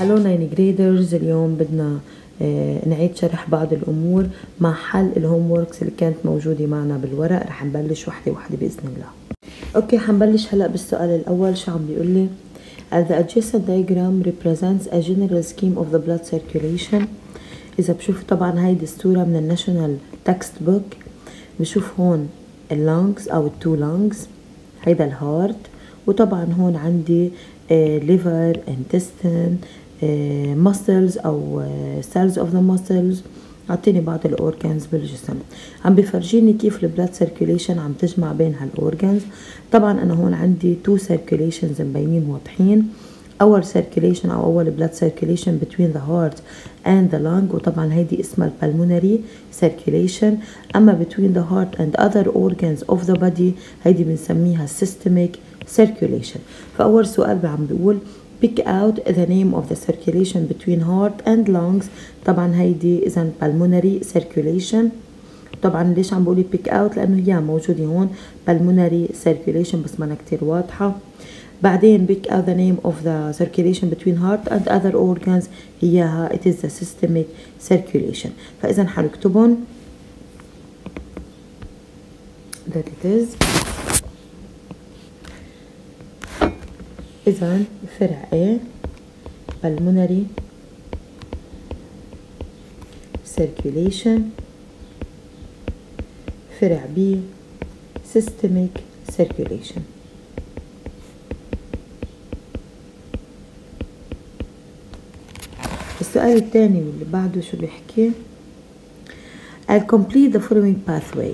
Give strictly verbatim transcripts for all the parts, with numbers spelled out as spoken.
هلو ناين جريدرز، اليوم بدنا آه نعيد شرح بعض الأمور مع حل الهوم ووركس اللي كانت موجودة معنا بالورق. رح نبلش وحدة وحدة بإذن الله. أوكي، حنبلش هلأ بالسؤال الأول. شو عم بيقول لي؟ The adjacent diagram represents a general scheme of the blood circulation. إذا بشوف طبعا هيدي الصورة من الناشونال تكست بوك، بشوف هون اللونجز أو التو لونجز، هيدا الهارت، وطبعا هون عندي ليفر، انتستين، muscles أو cells of the muscles. عطيني بعض الأورجانز بالجسم، عم بفرجيني كيف البلاد سيركيوليشن عم تجمع بين هالأورجانز. طبعا أنا هون عندي تو سيركيوليشنز مبينين واضحين. أول circulation أو أول blood circulation between the heart and the lung، وطبعا هيدي اسمها pulmonary circulation. أما between the heart and other organs of the body هيدي بنسميها systemic circulation. فأول سؤال عم بيقول pick out the name of the circulation between heart and lungs. طبعا هيدي إذن pulmonary circulation. طبعا ليش عم بقولي pick out؟ لأنه هي موجودة هون pulmonary circulation بس ما كتير واضحة. بعدين pick out the name of the circulation between heart and other organs، هيها it is the systemic circulation. فإذا حنكتبهم that it is. إذا فرع A pulmonary circulation، فرع B systemic circulation. السؤال الثاني واللي بعده شو بيحكي؟ قال complete the following pathway.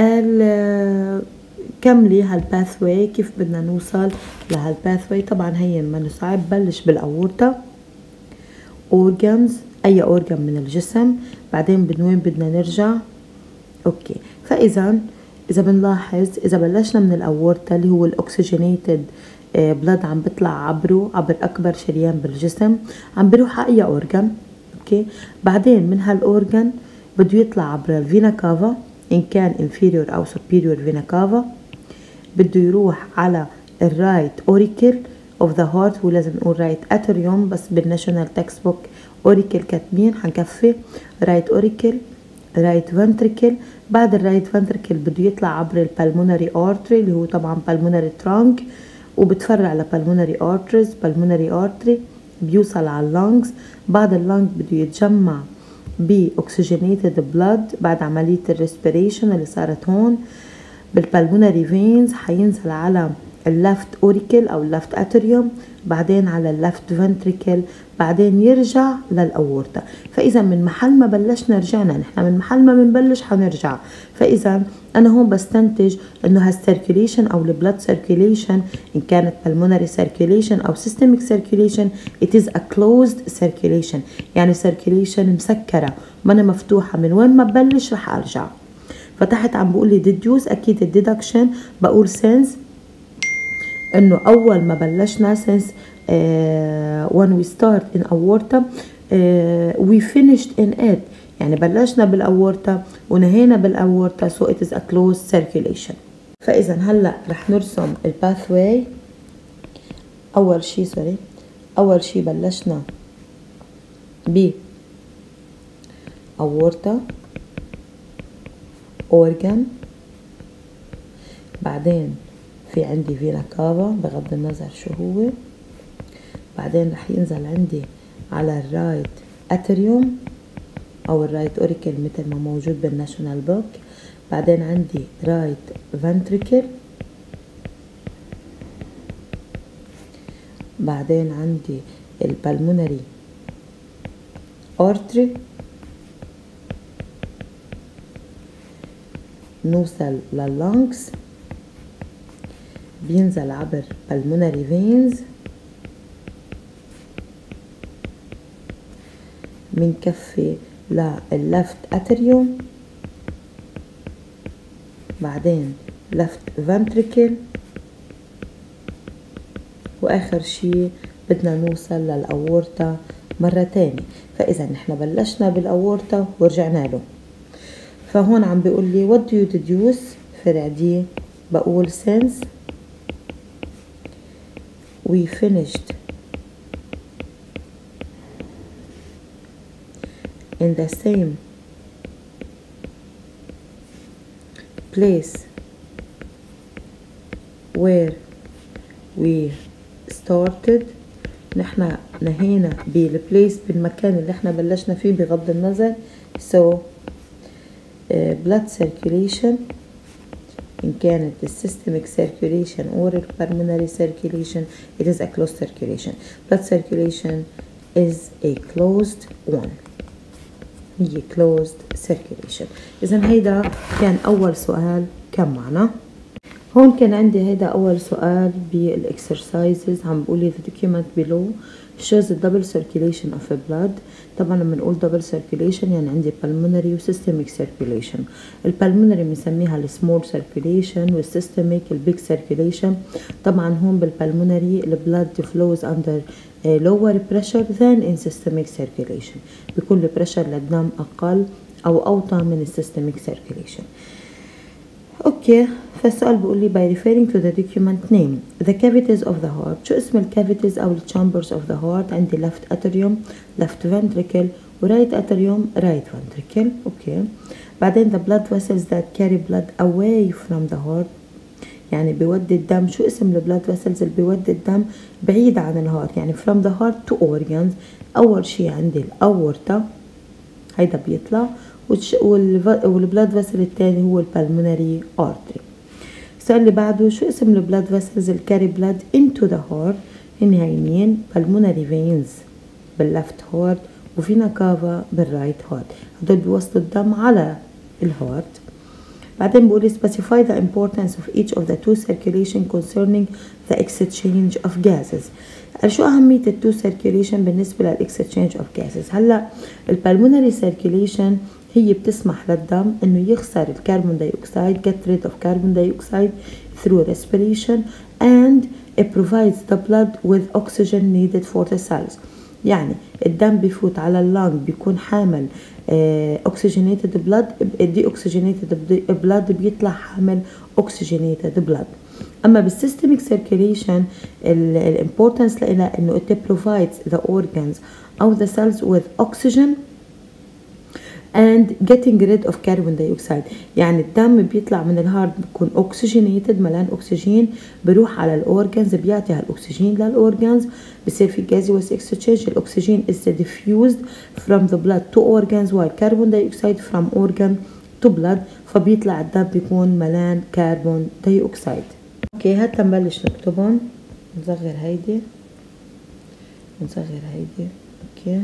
قال كملي هالباثواي، كيف بدنا نوصل لهالباثواي؟ طبعا هي ما نصعب، بلش بالاورطة organs، اي organ من الجسم، بعدين من وين بدنا نرجع. اوكي، فاذا اذا بنلاحظ اذا بلشنا من الاورطة اللي هو الاكسجينيتد بلاد عم بيطلع عبره عبر اكبر شريان بالجسم، عم بيروح على اي اورجان. اوكي، بعدين من هالاورجان بده يطلع عبر الفينا كافا ان كان inferior او superior فينا كافا، بده يروح على الرايت اوريكل اوف ذا هارت، ولازم نقول رايت اتريوم بس بالناشونال تكست بوك اوريكل كاتبين، حنكفي رايت اوريكل رايت فنتريكل. بعد الرايت فنتريكل بده يطلع عبر البلمونري ارتري اللي هو طبعا بالمونري ترانك، وبتفرع لبلمونري ارتريز، بالمونري ارتري بيوصل على اللانجز. بعد اللانج بده يتجمع باكسجينيتد بلاد بعد عمليه الريسبيريشن اللي صارت هون بالبلمونري فينز، حينزل على اللفت اوريكل او اللفت اتريوم، بعدين على اللفت فنتريكل، بعدين يرجع للاورطه. فاذا من محل ما بلشنا رجعنا، نحن من محل ما بنبلش حنرجع. فاذا انا هون بستنتج انه هالسيركيوليشن او البلد سيركيوليشن ان كانت pulmonary circulation او systemic circulation it is a closed circulation، يعني circulation مسكره ما أنا مفتوحه، من وين ما ببلش رح ارجع. فتحت عم بقول لي deduce، اكيد الديدكشن بقول since انه اول ما بلشنا since uh, when we start in aorta uh, we finished in it، يعني بلشنا بالاورطة ونهينا بالاورطة، so it is a closed circulation. فاذا هلا رح نرسم الباثواي. اول شي سوري اول شي بلشنا ب اورطة organ، بعدين في عندي فينا كافا بغض النظر شو هو، بعدين رح ينزل عندي على الرايت اتريوم او الرايت اوريكل مثل ما موجود بالناشونال بوك، بعدين عندي رايت فنتريكل، بعدين عندي البلمونري ارتري، نوصل لللانكس، بينزل عبر pulmonary veins، منكفي لللفت اتريوم، بعدين لفت فنتريكل، واخر شي بدنا نوصل للاورطة مرة تانية. فاذا نحن بلشنا بالاورطة ورجعنا له. فهون عم بيقول لي what do you deduce؟ فرع دي بقول since we finished in the same place where we started. نحن نهينا بالبليس بالمكان اللي احنا بلشنا فيه بغض النظر. so uh, blood circulation إن كانت systemic circulation or pulmonary circulation, it is a closed circulation. Blood circulation is a closed one. هي closed circulation. إذن هيدا كان أول سؤال كم معنا. هون كان عندي هيدا أول سؤال بالexercises. عم بقولي the document below shows the double circulation of a blood. طبعا لما نقول double circulation يعني عندي pulmonary و systemic circulation. الpulmonary بنسميها ال small circulation والsystemic ال big circulation. طبعا هون بالpulmonary ال blood flows under a lower pressure than in systemic circulation. بيكون ال pressure للدم أقل أو أوطى من ال systemic circulation. اوكي فالسؤال بيقول لي by referring to the document name the cavities of the heart. شو اسم الكافيتيز او ال chambers of the heart؟ عندي left atrium, left ventricle و right atrium, right ventricle. اوكي بعدين the blood vessels that carry blood away from the heart يعني بيودي الدم. شو اسم ال blood vessels اللي بيودي الدم بعيد عن الهارت يعني from the heart to organs؟ اول شي عندي الاورطة هيدا بيطلع والبلاد فيسل الثاني هو البلمونري ارتري. السؤال اللي بعده شو اسم البلاد فيسلز الكاري بلاد into the heart؟ هن هينين pulmonary veins باللفت هارت وفينا كافا بالرايت هارت. هدول بيوصلوا الدم على الهارت. بعدين بقول specify the importance of each of the two circulation concerning the exchange of gases. شو أهمية التو circulation بالنسبة للexchange of gases؟ هلا البلمونري circulation هي بتسمح للدم انه يخسر الكربون دايوكسيد get rid of carbon dioxide through respiration and it provides the blood with oxygen needed for the cells. يعني الدم بيفوت على اللنج بيكون حامل oxygenated blood deoxygenated blood بيطلع حامل oxygenated blood. اما بالسيستميك circulation الامبورتنس لها انه it provides the organs او the cells with oxygen and getting rid of carbon dioxide. يعني الدم بيطلع من الهارت بيكون oxygenated ملان أكسجين بيروح على الأورجانز بيعطي هالأكسجين للأورجانز بصير في gaseous exchange. الأكسجين is diffused from the blood to organs while carbon dioxide from organ to blood فبيطلع الدم بيكون ملان كربون دايوكسيد. اوكي هات نبلش نكتبهم. نصغر هيدي نصغر هيدي. اوكي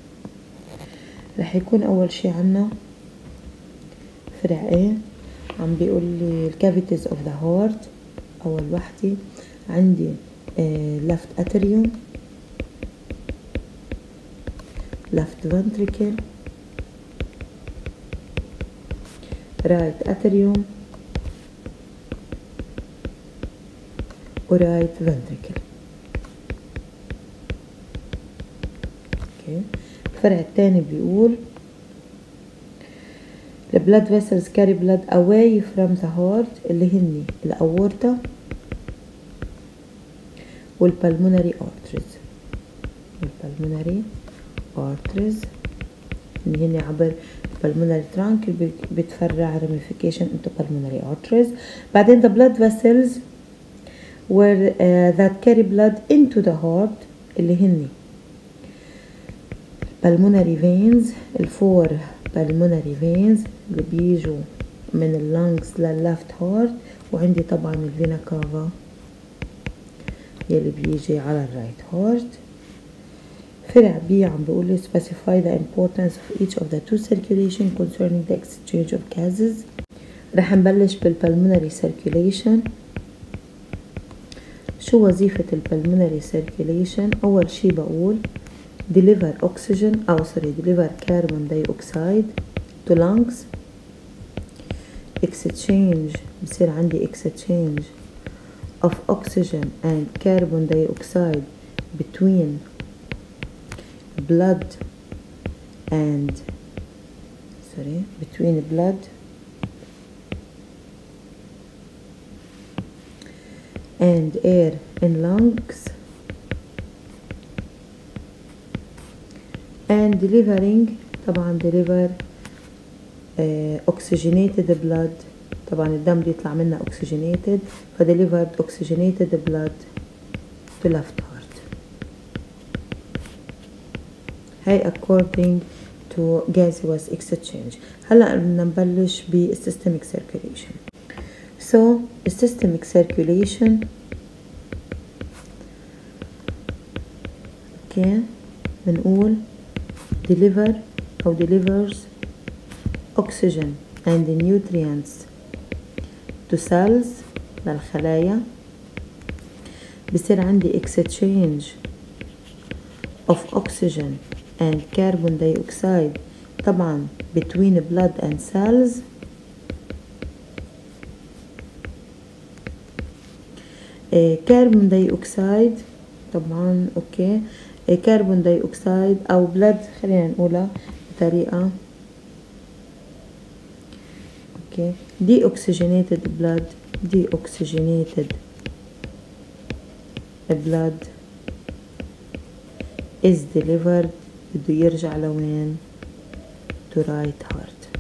رح يكون أول شي عنا فرع A عم بيقول لي الكافيتيز اوف ذا هارت. أول وحدة عندي left atrium, left ventricle, right atrium و right ventricle. اوكي الفرع الثاني بيقول the blood vessels carry blood away from the heart اللي هني الأورطة والpulmonary arteries والpulmonary arteries اللي هني عبر pulmonary trunk بتفرع ramification into pulmonary arteries. بعدين the blood vessels where uh, that carry blood into the heart اللي هني pulmonary veins الفور pulmonary veins اللي بيجوا من اللنجز لللفت هارت وعندي طبعا الفينا كافا يلي بيجي على الرايت هارت. فرع بي عم بقول لي specify the importance of each of the two circulation concerning the exchange of gases. رح نبلش بالpulmonary circulation. شو وظيفة الpulmonary circulation؟ أول شي بقول deliver oxygen أو sorry deliver carbon dioxide to lungs. exchange بصير عندي exchange of oxygen and carbon dioxide between blood and sorry between blood and air in lungs and delivering طبعا deliver uh, oxygenated blood. طبعا الدم بيطلع منه oxygenated ف delivered oxygenated blood to left heart. هاي according to gaseous exchange. هلا بدنا نبلش ب systemic circulation. So systemic circulation okay بنقول deliver أو delivers oxygen and the nutrients to cells للخلايا. بصير عندي exchange of oxygen and carbon dioxide طبعا between blood and cells. كربون دايوكسيد طبعا اوكي كربون دايوكسيد او بلد خلينا نقولها بطريقه اوكي دي اوكسجينيتد بلد دي اوكسجينيتد بلد is delivered بده يرجع لوين to right heart.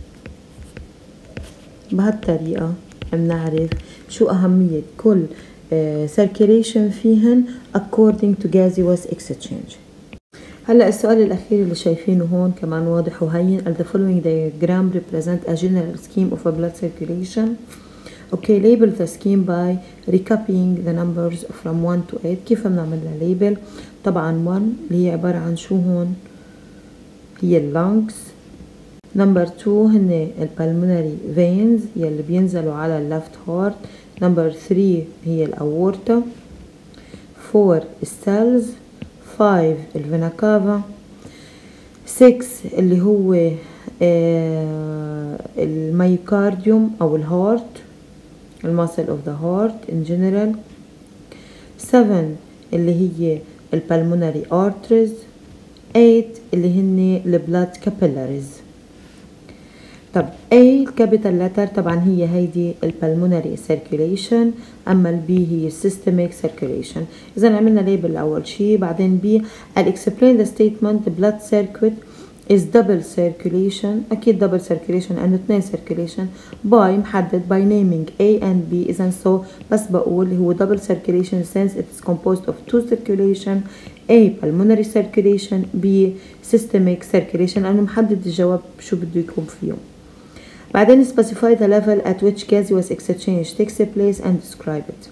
بهالطريقه بنعرف شو اهميه كل Uh, circulation فيهن according to gaseous exchange. هلا السؤال الأخير اللي شايفينه هون كمان واضح وهين. The following diagram represent a general scheme of a blood circulation. Okay, label the scheme by recopying the numbers from one to eight. كيف بنعمل لها label؟ طبعا one اللي هي عبارة عن شو هون؟ هي ال lungs. number two هن ال pulmonary veins يلي بينزلوا على ال left heart. number three هي الأورطة. four السيلز. five الفينا كافا. six اللي هو آه الميوكارديوم أو الهارت الماسل of the heart in general. seven اللي هي البلمونري arteries. eight اللي هن البلاد capillaries. طب A capital letter طبعا هي هيدي البلمونري circulation. اما ال B هي systemic circulation. اذا عملنا label اول شي. بعدين B I'll explain the statement the blood circuit is double circulation. اكيد double circulation لانه اثنين circulation by محدد by naming A and B. اذا so بس بقول هو double circulation since it is composed of two circulation. A pulmonary circulation B systemic circulation لانه محدد الجواب شو بده يكون فيه. بعدين specify the level at which gaseous exchange takes place and describe it.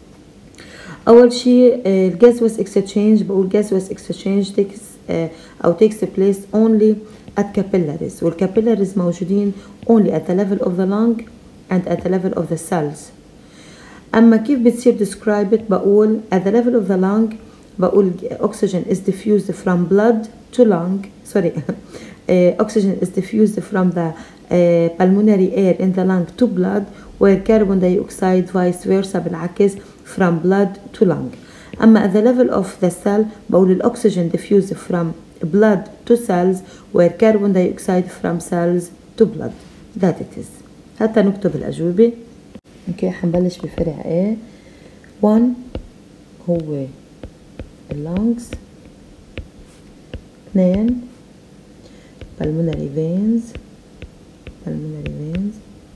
أول شيء ال gaseous exchange بقول gaseous exchange takes أو takes place only at capillaries. وال capillaries موجودين only at the level of the lung and at the level of the cells. أما كيف بتصير describe it بقول at the level of the lung بقول oxygen is diffused from blood to lung. sorry oxygen is diffused from the Uh, pulmonary air in the lung to blood where carbon dioxide vice versa بالعكس from blood to lung. أما at the level of the cell بقول الأكسجين diffused from blood to cells where carbon dioxide from cells to blood. that it is. حتى نكتب الأجوبة. اوكي حنبلش بفرع A. one هو lungs. اثنين pulmonary veins pulmonary veins.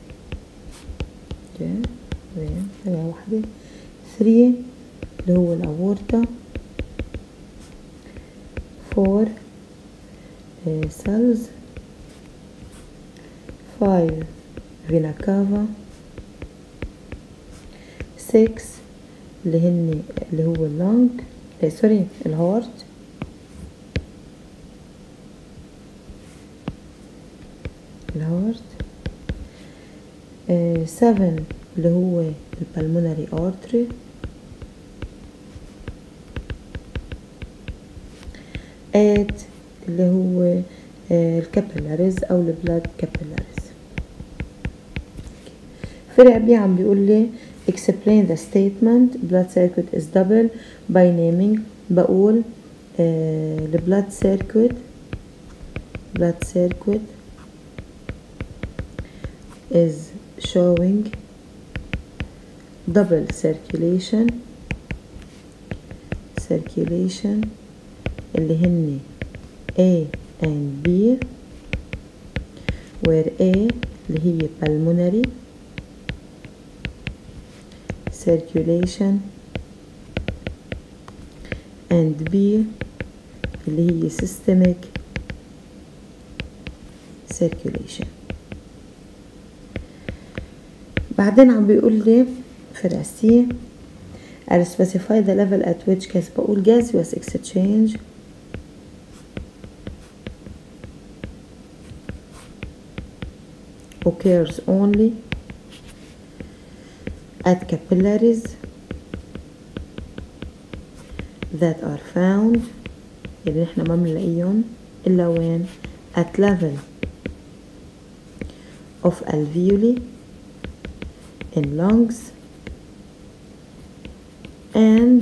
اوكي vein هي واحدة. three اللي هو الأورطة. four uh, cells. five vena cava. six اللي هن اللي هو اللنج eh, سوري الهارت. الهارت. uh, seven اللي هو البلمونري artery. eight اللي هو الكابيلاريز او البلاد كابيلاريز. فرع بي عم بيقول لي explain the statement blood circuit is double by naming. بقول the blood circuit blood circuit is showing double circulation circulation اللي هن A and B, where A اللي هي pulmonary circulation and B اللي هي systemic circulation. بعدين عم بيقول لي فرع سي I'll specify the level at which gas بقول gaseous exchange occurs only at capillaries that are found اللي احنا ما بنلاقيهم إلا وين at level of alveoli in lungs and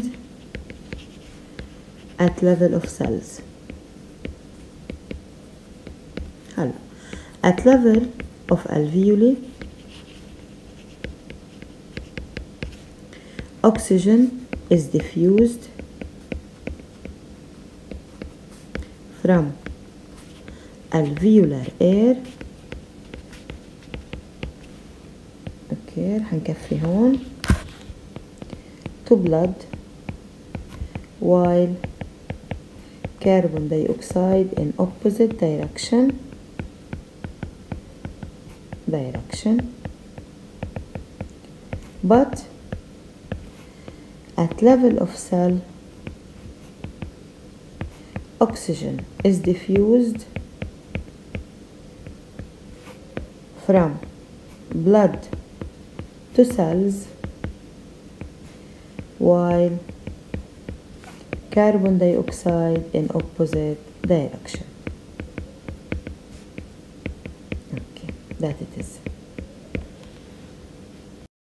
at level of cells. هلا at level of alveoli oxygen is diffused from alveolar air. اوكي رح نكفي هون to blood while carbon dioxide in opposite direction direction but at level of cell oxygen is diffused from blood to cells while carbon dioxide in opposite direction. Okay, that it is.